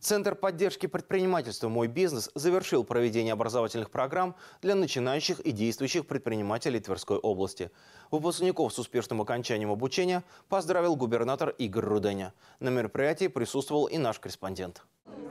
Центр поддержки предпринимательства «Мой бизнес» завершил проведение образовательных программ для начинающих и действующих предпринимателей Тверской области. Выпускников с успешным окончанием обучения поздравил губернатор Игорь Руденя. На мероприятии присутствовал и наш корреспондент.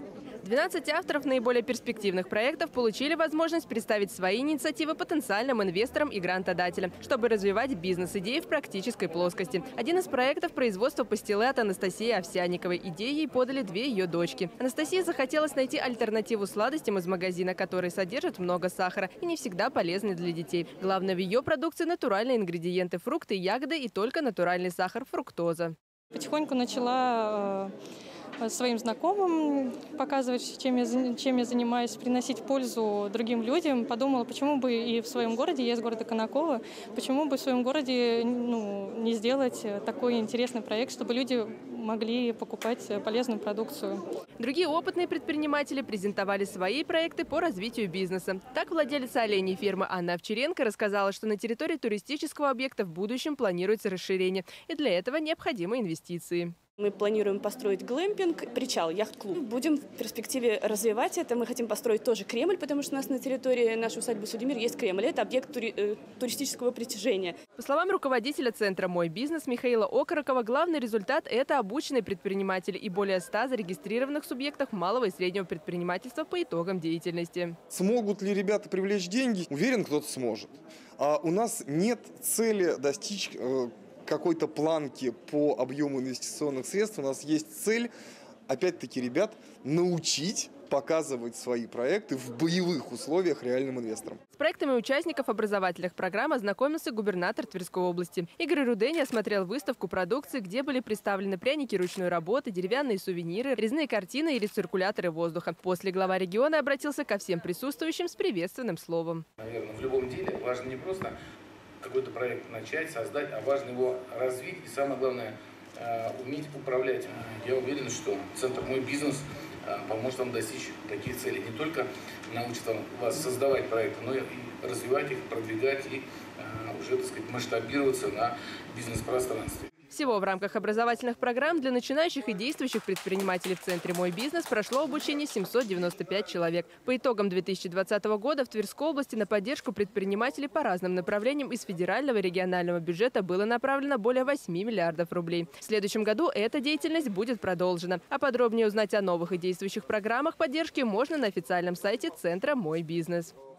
12 авторов наиболее перспективных проектов получили возможность представить свои инициативы потенциальным инвесторам и грантодателям, чтобы развивать бизнес-идеи в практической плоскости. Один из проектов – производство пастилы от Анастасии Овсянниковой. Идеи ей подали две ее дочки. Анастасии захотелось найти альтернативу сладостям из магазина, которые содержат много сахара и не всегда полезны для детей. Главное в ее продукции – натуральные ингредиенты – фрукты, ягоды и только натуральный сахар – фруктоза. Потихоньку начала своим знакомым показывать, чем я занимаюсь, приносить пользу другим людям. Подумала, почему бы и в своем городе, я из города Конаково, почему бы в своем городе не сделать такой интересный проект, чтобы люди могли покупать полезную продукцию. Другие опытные предприниматели презентовали свои проекты по развитию бизнеса. Так владелица оленей фермы Анна Овчаренко рассказала, что на территории туристического объекта в будущем планируется расширение, и для этого необходимы инвестиции. Мы планируем построить глэмпинг, причал, яхт-клуб. Будем в перспективе развивать это. Мы хотим построить тоже Кремль, потому что у нас на территории нашей усадьбы Судемир есть Кремль. Это объект туристического притяжения. По словам руководителя центра «Мой бизнес» Михаила Окорокова, главный результат – это обученные предприниматели и более 100 зарегистрированных субъектов малого и среднего предпринимательства по итогам деятельности. Смогут ли ребята привлечь деньги? Уверен, кто-то сможет. А у нас нет цели достичь какой-то планки по объему инвестиционных средств. У нас есть цель, опять-таки, ребят научить показывать свои проекты в боевых условиях реальным инвесторам. С проектами участников образовательных программ ознакомился губернатор Тверской области. Игорь Рудень осмотрел выставку продукции, где были представлены пряники ручной работы, деревянные сувениры, резные картины и рециркуляторы воздуха. После глава региона обратился ко всем присутствующим с приветственным словом. Наверное, в любом деле важно не просто какой-то проект начать, создать, а важно его развить и, самое главное, уметь управлять. Я уверен, что Центр «Мой бизнес» поможет вам достичь таких целей. Не только научит вас создавать проекты, но и развивать их, продвигать и уже, так сказать, масштабироваться на бизнес-пространстве. Всего в рамках образовательных программ для начинающих и действующих предпринимателей в Центре «Мой бизнес» прошло обучение 795 человек. По итогам 2020 года в Тверской области на поддержку предпринимателей по разным направлениям из федерального и регионального бюджета было направлено более 8 миллиардов рублей. В следующем году эта деятельность будет продолжена. А подробнее узнать о новых и действующих программах поддержки можно на официальном сайте Центра «Мой бизнес».